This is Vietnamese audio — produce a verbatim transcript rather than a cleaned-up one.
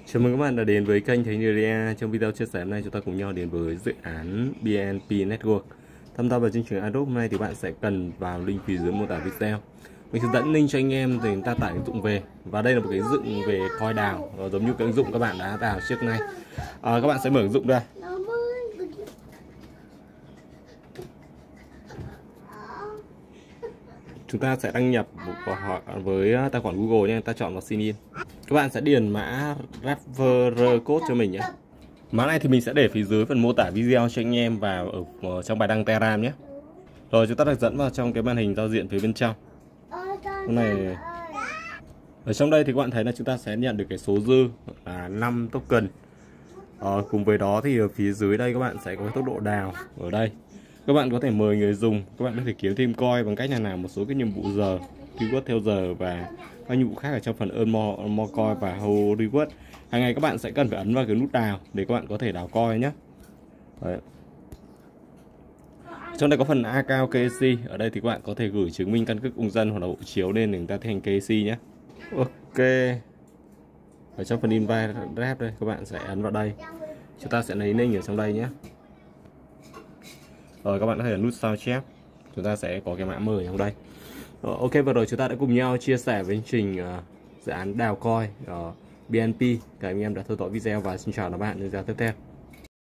Chào mừng các bạn đã đến với kênh Thấy Người Ria. Trong video chia sẻ hôm nay chúng ta cùng nhau đến với dự án bê en pê Network. Tham gia vào chương trình Adobe hôm nay thì bạn sẽ cần vào link phía dưới mô tả video. Mình sẽ dẫn link cho anh em để chúng ta tải ứng dụng về. Và đây là một cái dựng về coin đào, giống như cái ứng dụng các bạn đã đào trước nay. À, các bạn sẽ mở ứng dụng ra. Chúng ta sẽ đăng nhập với tài khoản Google nha, ta chọn vào sign in. Các bạn sẽ điền mã referrer code cho mình nhé. Mã này thì mình sẽ để phía dưới phần mô tả video cho anh em và ở, ở trong bài đăng Telegram nhé. Rồi chúng ta được dẫn vào trong cái màn hình giao diện phía bên trong. Hôm này ở trong đây thì các bạn thấy là chúng ta sẽ nhận được cái số dư là năm token. Ờ, cùng với đó thì ở phía dưới đây các bạn sẽ có cái tốc độ đào ở đây. Các bạn có thể mời người dùng, các bạn có thể kiếm thêm coin bằng cách là làm một số cái nhiệm vụ giờ, reward theo giờ và các nhiệm vụ khác ở trong phần earn more, more coin và hold reward. Hàng ngày các bạn sẽ cần phải ấn vào cái nút đào để các bạn có thể đào coin nhé. Đấy. Trong đây có phần account ca xê, ở đây thì các bạn có thể gửi chứng minh căn cước công dân hoặc là hộ chiếu lên để người ta thi hành ca xê nhé. Ok. Ở trong phần invite rep đây các bạn sẽ ấn vào đây. Chúng ta sẽ lấy link ở trong đây nhé. Rồi các bạn có thể nút sao chép. Chúng ta sẽ có cái mã mời trong đây. Rồi, ok, vừa rồi chúng ta đã cùng nhau chia sẻ với chương trình uh, dự án đào coin uh, bê en pê. Các anh em đã theo dõi video và xin chào các bạn trong video tiếp theo.